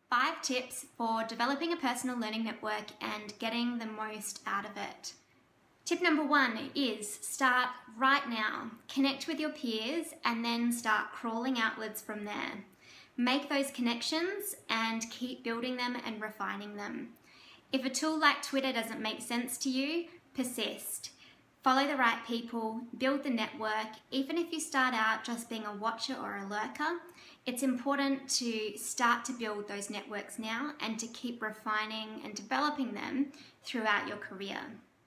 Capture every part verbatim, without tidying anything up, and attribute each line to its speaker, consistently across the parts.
Speaker 1: Five tips for developing a personal learning network and getting the most out of it. Tip number one is start right now. Connect with your peers and then start crawling outwards from there. Make those connections and keep building them and refining them. If a tool like Twitter doesn't make sense to you, persist. Follow the right people, build the network. Even if you start out just being a watcher or a lurker, it's important to start to build those networks now and to keep refining and developing them throughout your career.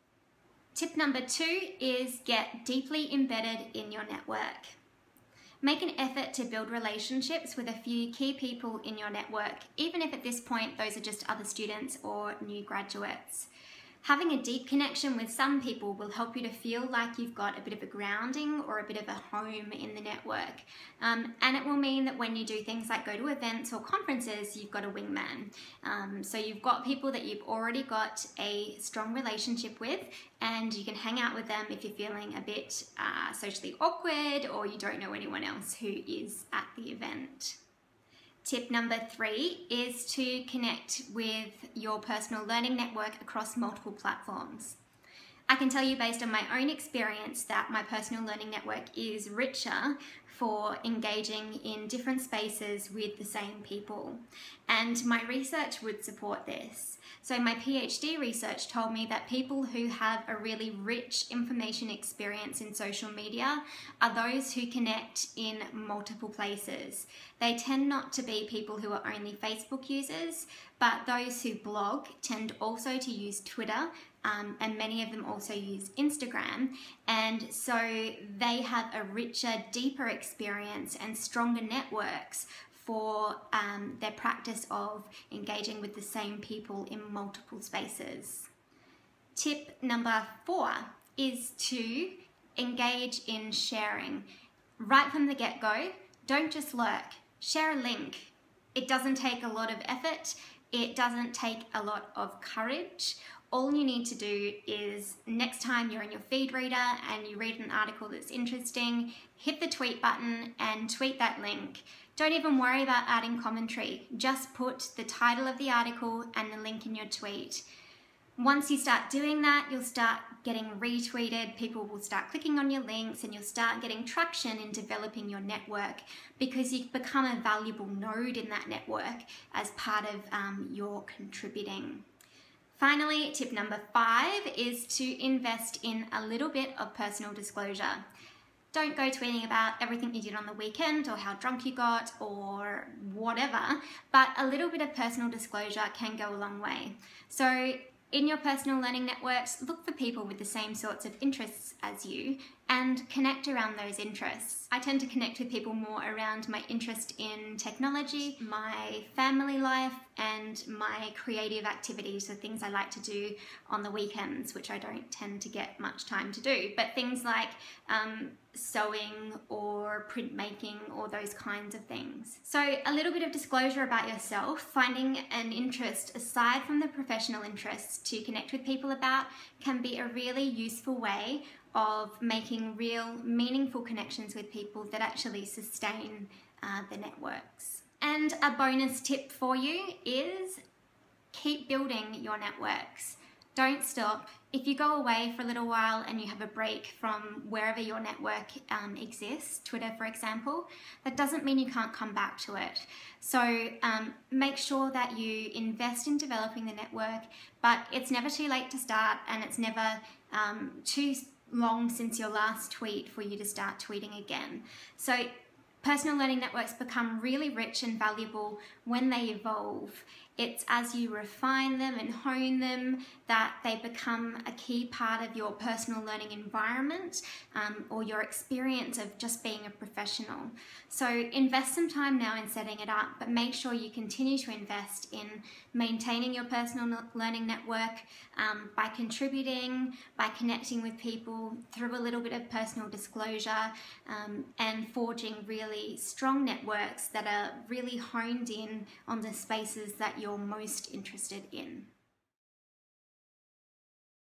Speaker 1: Tip number two is get deeply embedded in your network. Make an effort to build relationships with a few key people in your network, even if at this point those are just other students or new graduates. Having a deep connection with some people will help you to feel like you've got a bit of a grounding or a bit of a home in the network. Um, and it will mean that when you do things like go to events or conferences, you've got a wingman. Um, so you've got people that you've already got a strong relationship with, and you can hang out with them if you're feeling a bit uh, socially awkward or you don't know anyone else who is at the event. Tip number three is to connect with your personal learning network across multiple platforms. I can tell you based on my own experience that my personal learning network is richer for engaging in different spaces with the same people. And my research would support this. So my PhD research told me that people who have a really rich information experience in social media are those who connect in multiple places. They tend not to be people who are only Facebook users, but those who blog tend also to use Twitter, um, and many of them also use Instagram. And so they have a richer, deeper experience and stronger networks for um, their practice of engaging with the same people in multiple spaces. Tip number four is to engage in sharing. Right from the get-go, don't just lurk, share a link. It doesn't take a lot of effort, it doesn't take a lot of courage. All you need to do is next time you're in your feed reader and you read an article that's interesting, hit the tweet button and tweet that link. Don't even worry about adding commentary. Just put the title of the article and the link in your tweet. Once you start doing that, you'll start getting retweeted, people will start clicking on your links, and you'll start getting traction in developing your network because you've become a valuable node in that network as part of um, your contributing. Finally, tip number five is to invest in a little bit of personal disclosure. Don't go tweeting about everything you did on the weekend or how drunk you got or whatever, but a little bit of personal disclosure can go a long way. So in your personal learning networks, look for people with the same sorts of interests as you and connect around those interests. I tend to connect with people more around my interest in technology, my family life, and my creative activities, so things I like to do on the weekends, which I don't tend to get much time to do, but things like um, sewing or printmaking or those kinds of things. So a little bit of disclosure about yourself, finding an interest aside from the professional interests to connect with people about can be a really useful way of making real meaningful connections with people that actually sustain uh, the networks. And a bonus tip for you is keep building your networks. Don't stop. If you go away for a little while and you have a break from wherever your network um, exists, Twitter for example, that doesn't mean you can't come back to it. So um, make sure that you invest in developing the network, but it's never too late to start, and it's never um, too long since your last tweet for you to start tweeting again. So personal learning networks become really rich and valuable when they evolve. It's as you refine them and hone them that they become a key part of your personal learning environment um, or your experience of just being a professional. So invest some time now in setting it up, but make sure you continue to invest in maintaining your personal learning network um, by contributing, by connecting with people through a little bit of personal disclosure, um, and forging really strong networks that are really honed in on the spaces that you're most interested in.